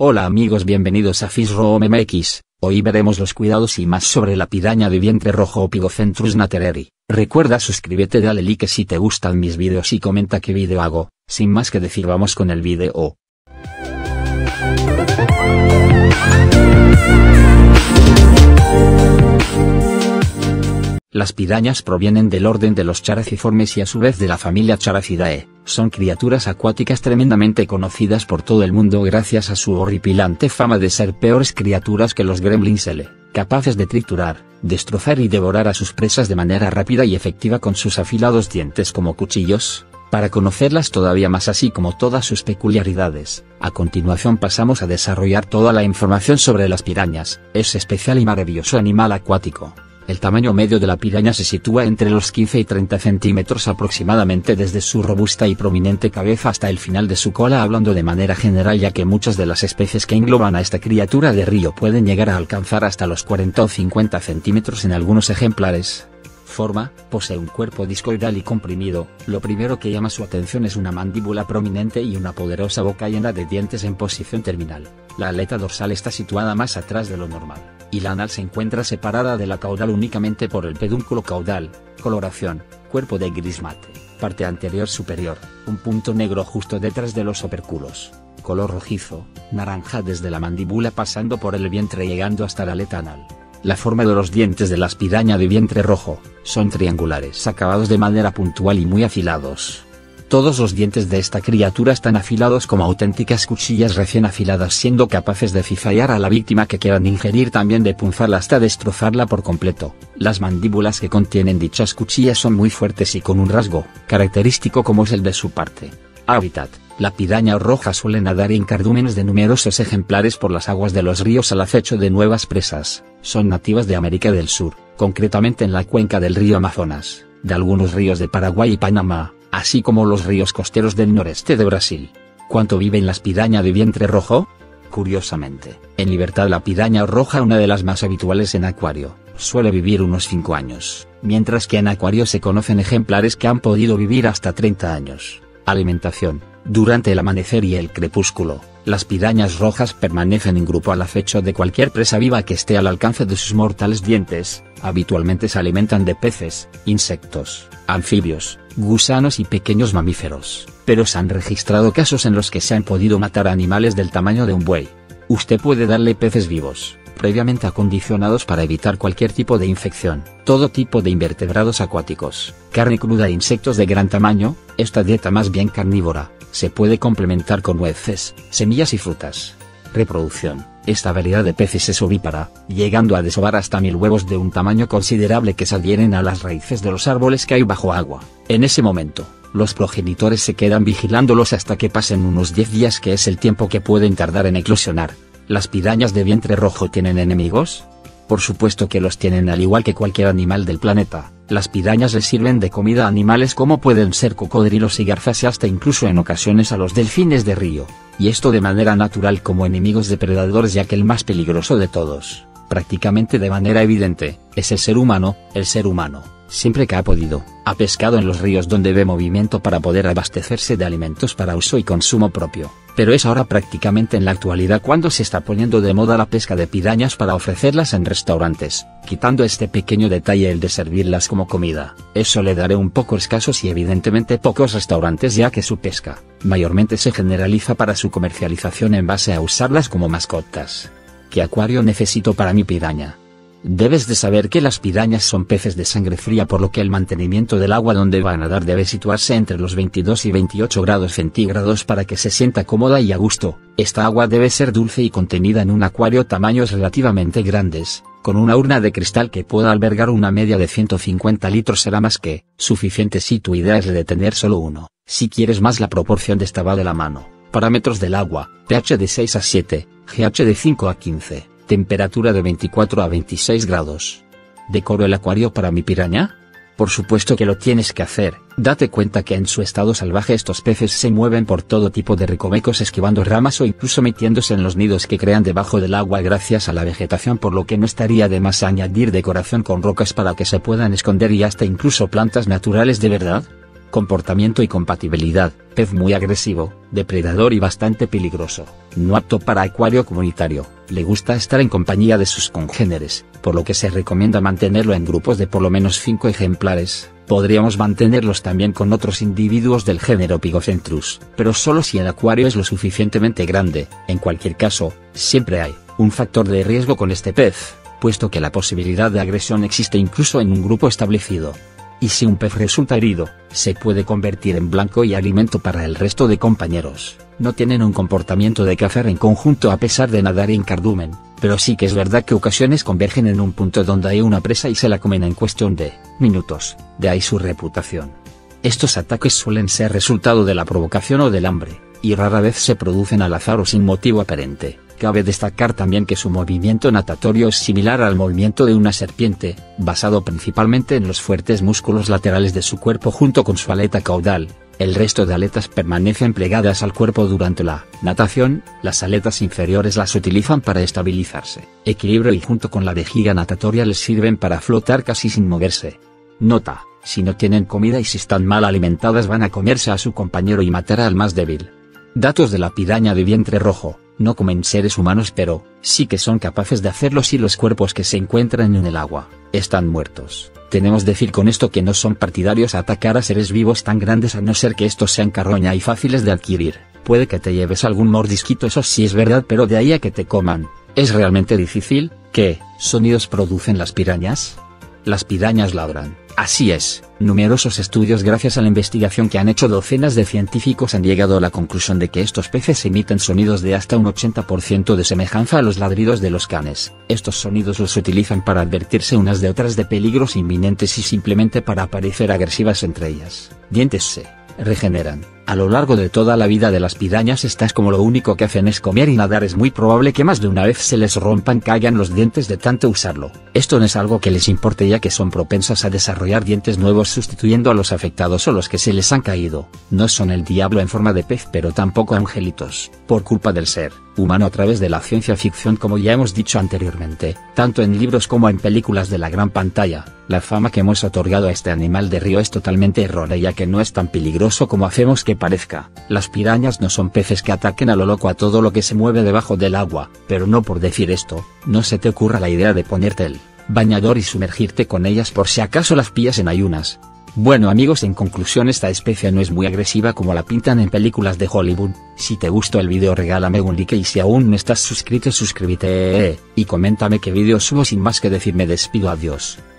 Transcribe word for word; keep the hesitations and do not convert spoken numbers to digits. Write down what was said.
Hola amigos, bienvenidos a FishRoom M X. Hoy veremos los cuidados y más sobre la piraña de vientre rojo Ophigocentrus natereri. Recuerda suscríbete, dale like si te gustan mis vídeos y comenta qué vídeo hago. Sin más que decir, vamos con el vídeo. Las pirañas provienen del orden de los characiformes y a su vez de la familia Characidae. Son criaturas acuáticas tremendamente conocidas por todo el mundo gracias a su horripilante fama de ser peores criaturas que los gremlins L, capaces de triturar, destrozar y devorar a sus presas de manera rápida y efectiva con sus afilados dientes como cuchillos. Para conocerlas todavía más, así como todas sus peculiaridades, a continuación pasamos a desarrollar toda la información sobre las pirañas, ese especial y maravilloso animal acuático. El tamaño medio de la piraña se sitúa entre los quince y treinta centímetros aproximadamente desde su robusta y prominente cabeza hasta el final de su cola, hablando de manera general, ya que muchas de las especies que engloban a esta criatura de río pueden llegar a alcanzar hasta los cuarenta o cincuenta centímetros en algunos ejemplares. Forma: posee un cuerpo discoidal y comprimido. Lo primero que llama su atención es una mandíbula prominente y una poderosa boca llena de dientes en posición terminal. La aleta dorsal está situada más atrás de lo normal, y la anal se encuentra separada de la caudal únicamente por el pedúnculo caudal. Coloración: cuerpo de gris mate, parte anterior superior, un punto negro justo detrás de los opérculos. Color rojizo, naranja desde la mandíbula pasando por el vientre llegando hasta la aleta anal. La forma de los dientes de las piraña de vientre rojo son triangulares, acabados de manera puntual y muy afilados. Todos los dientes de esta criatura están afilados como auténticas cuchillas recién afiladas, siendo capaces de cizallar a la víctima que quieran ingerir, también de punzarla hasta destrozarla por completo. Las mandíbulas que contienen dichas cuchillas son muy fuertes y con un rasgo característico como es el de su parte. Hábitat: la piraña roja suele nadar en cardúmenes de numerosos ejemplares por las aguas de los ríos al acecho de nuevas presas. Son nativas de América del Sur, concretamente en la cuenca del río Amazonas, de algunos ríos de Paraguay y Panamá, así como los ríos costeros del noreste de Brasil. ¿Cuánto viven las piraña de vientre rojo? Curiosamente, en libertad la piraña roja, una de las más habituales en acuario, suele vivir unos cinco años, mientras que en acuario se conocen ejemplares que han podido vivir hasta treinta años. Alimentación: durante el amanecer y el crepúsculo, las pirañas rojas permanecen en grupo al acecho de cualquier presa viva que esté al alcance de sus mortales dientes. Habitualmente se alimentan de peces, insectos, anfibios, gusanos y pequeños mamíferos, pero se han registrado casos en los que se han podido matar a animales del tamaño de un buey. Usted puede darle peces vivos, previamente acondicionados para evitar cualquier tipo de infección, todo tipo de invertebrados acuáticos, carne cruda e insectos de gran tamaño. Esta dieta más bien carnívora se puede complementar con nueces, semillas y frutas. Reproducción: esta variedad de peces es ovípara, llegando a desovar hasta mil huevos de un tamaño considerable que se adhieren a las raíces de los árboles que hay bajo agua. En ese momento, los progenitores se quedan vigilándolos hasta que pasen unos diez días, que es el tiempo que pueden tardar en eclosionar. ¿Las pirañas de vientre rojo tienen enemigos? Por supuesto que los tienen, al igual que cualquier animal del planeta. Las pirañas les sirven de comida a animales como pueden ser cocodrilos y garzas, y hasta incluso en ocasiones a los delfines de río, y esto de manera natural como enemigos depredadores, ya que el más peligroso de todos, prácticamente de manera evidente, es el ser humano. El ser humano, siempre que ha podido, ha pescado en los ríos donde ve movimiento para poder abastecerse de alimentos para uso y consumo propio. Pero es ahora, prácticamente en la actualidad, cuando se está poniendo de moda la pesca de pirañas para ofrecerlas en restaurantes, quitando este pequeño detalle, el de servirlas como comida. Eso le daré un poco escasos y evidentemente pocos restaurantes, ya que su pesca, mayormente se generaliza para su comercialización en base a usarlas como mascotas. ¿Qué acuario necesito para mi piraña? Debes de saber que las pirañas son peces de sangre fría, por lo que el mantenimiento del agua donde va a nadar debe situarse entre los veintidós y veintiocho grados centígrados para que se sienta cómoda y a gusto. Esta agua debe ser dulce y contenida en un acuario tamaños relativamente grandes, con una urna de cristal que pueda albergar una media de ciento cincuenta litros será más que suficiente si tu idea es la de tener solo uno. Si quieres más, la proporción de esta va de la mano. Parámetros del agua: pH de seis a siete, pH de cinco a quince. Temperatura de veinticuatro a veintiséis grados. ¿Decoro el acuario para mi piraña? Por supuesto que lo tienes que hacer. Date cuenta que en su estado salvaje estos peces se mueven por todo tipo de recovecos, esquivando ramas o incluso metiéndose en los nidos que crean debajo del agua gracias a la vegetación, por lo que no estaría de más añadir decoración con rocas para que se puedan esconder, y hasta incluso plantas naturales. ¿De verdad? Comportamiento y compatibilidad: pez muy agresivo, depredador y bastante peligroso, no apto para acuario comunitario, le gusta estar en compañía de sus congéneres, por lo que se recomienda mantenerlo en grupos de por lo menos cinco ejemplares. Podríamos mantenerlos también con otros individuos del género Pygocentrus, pero solo si el acuario es lo suficientemente grande. En cualquier caso, siempre hay un factor de riesgo con este pez, puesto que la posibilidad de agresión existe incluso en un grupo establecido. Y si un pez resulta herido, se puede convertir en blanco y alimento para el resto de compañeros. No tienen un comportamiento de cazar en conjunto a pesar de nadar en cardumen, pero sí que es verdad que ocasiones convergen en un punto donde hay una presa y se la comen en cuestión de minutos, de ahí su reputación. Estos ataques suelen ser resultado de la provocación o del hambre, y rara vez se producen al azar o sin motivo aparente. Cabe destacar también que su movimiento natatorio es similar al movimiento de una serpiente, basado principalmente en los fuertes músculos laterales de su cuerpo junto con su aleta caudal. El resto de aletas permanecen plegadas al cuerpo durante la natación, las aletas inferiores las utilizan para estabilizarse, equilibrio y junto con la vejiga natatoria les sirven para flotar casi sin moverse. Nota: si no tienen comida y si están mal alimentadas van a comerse a su compañero y matar al más débil. Datos de la piraña de vientre rojo: no comen seres humanos pero sí que son capaces de hacerlo si los cuerpos que se encuentran en el agua están muertos. Tenemos decir con esto que no son partidarios a atacar a seres vivos tan grandes a no ser que estos sean carroña y fáciles de adquirir. Puede que te lleves algún mordisquito, eso sí es verdad, pero de ahí a que te coman, es realmente difícil. ¿Qué sonidos producen las pirañas? Las pirañas ladran. Así es, numerosos estudios gracias a la investigación que han hecho docenas de científicos han llegado a la conclusión de que estos peces emiten sonidos de hasta un ochenta por ciento de semejanza a los ladridos de los canes. Estos sonidos los utilizan para advertirse unas de otras de peligros inminentes y simplemente para parecer agresivas entre ellas. Dientes se regeneran. A lo largo de toda la vida de las pirañas estas como lo único que hacen es comer y nadar, es muy probable que más de una vez se les rompan, caigan los dientes de tanto usarlo. Esto no es algo que les importe ya que son propensas a desarrollar dientes nuevos sustituyendo a los afectados o los que se les han caído. No son el diablo en forma de pez pero tampoco angelitos, por culpa del ser humano a través de la ciencia ficción, como ya hemos dicho anteriormente, tanto en libros como en películas de la gran pantalla. La fama que hemos otorgado a este animal de río es totalmente errónea ya que no es tan peligroso como hacemos que parezca. Las pirañas no son peces que ataquen a lo loco a todo lo que se mueve debajo del agua, pero no por decir esto, no se te ocurra la idea de ponerte el bañador y sumergirte con ellas por si acaso las pillas en ayunas. Bueno amigos, en conclusión, esta especie no es muy agresiva como la pintan en películas de Hollywood. Si te gustó el vídeo regálame un like y si aún no estás suscrito suscríbete y coméntame qué vídeo subo. Sin más que decir me despido, adiós.